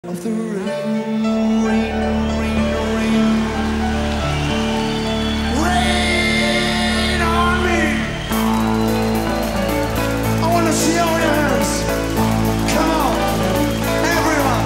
of the rain, rain, rain, rain, rain on me. I want to see all your hands. Come on, everyone.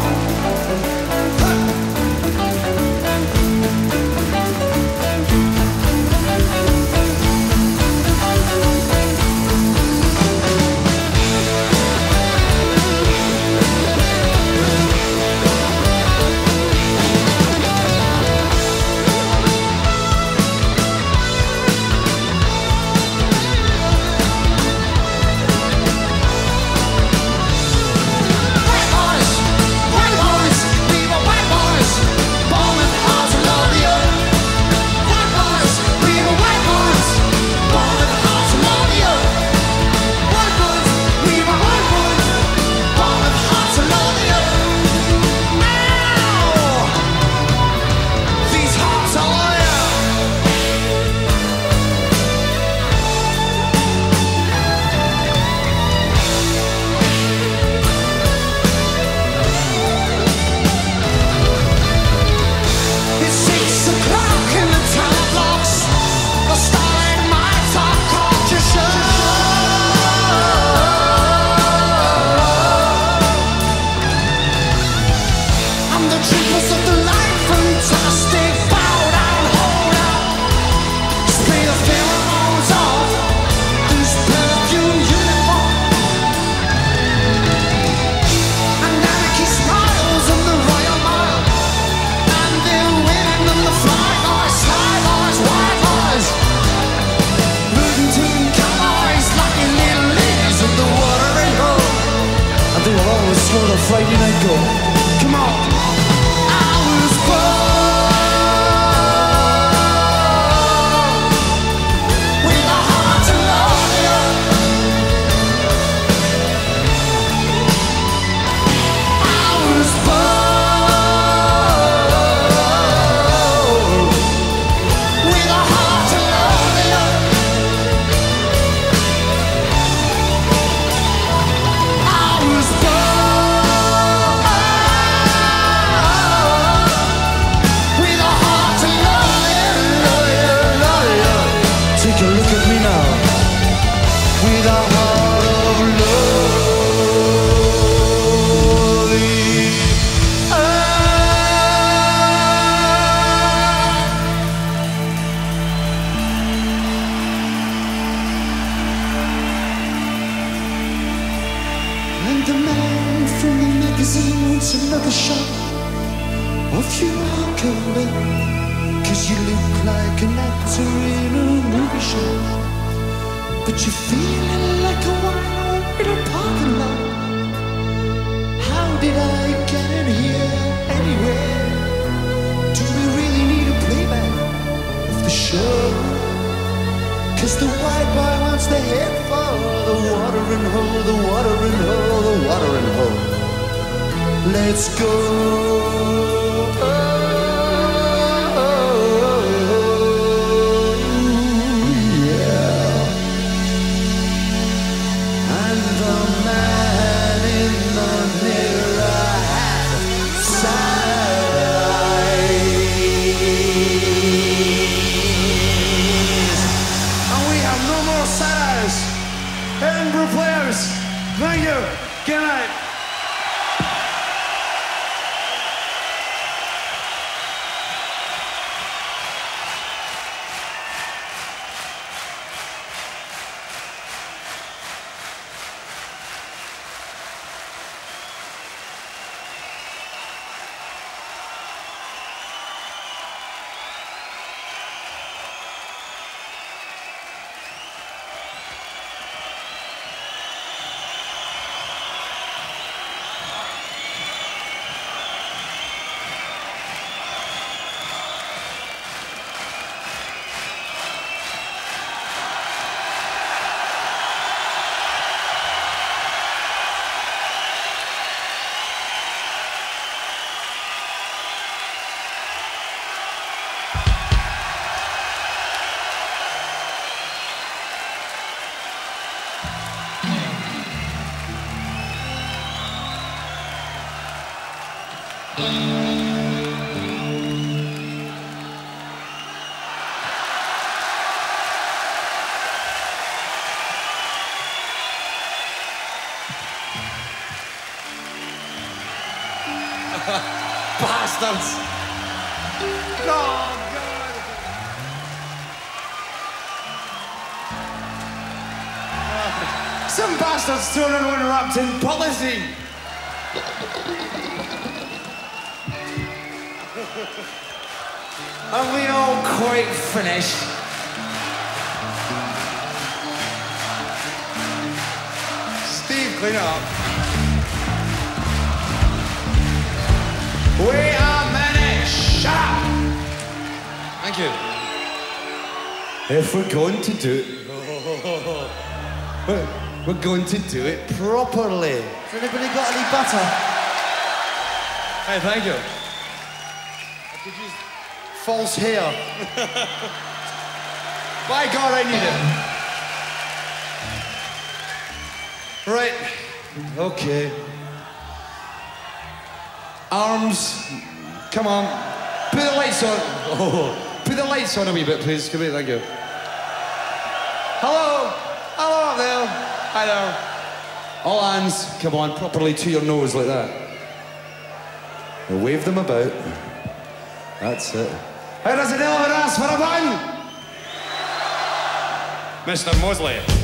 Friday night go. Come on. I was born with a heart to love you. I was born with a heart to love you. I was born. And the man from the magazine wants another shot of your color, 'cause you look like an actor in a movie show. But you're feeling like a wild in a parking lot. How did I get in here anyway? Do we really need a playback of the show? 'Cause the white boy wants to head for the watering hole, the watering hole, the watering hole. Let's go. Yeah. And the man in the mirror had sad eyes. And we have no more sad eyes. Edinburgh players, thank you. Good night. Bastards! Oh, God! Some bastards throwing an unwrapped in policy! Are we all quite finished? Steve, clean it up. We are finished! Shut up! Thank you. If we're going to do it... we're going to do it properly. Has anybody got any butter? Hey, thank you. I could use false hair. By God, I need it. Right. Okay. Arms. Come on. Put the lights on. Oh. Put the lights on a wee bit, please. Come here, thank you. Hello. Hello up there. Hi there. All hands. Come on, properly to your nose like that. And wave them about. That's it. How does an elephant ask for a bun? Mr. Mosley.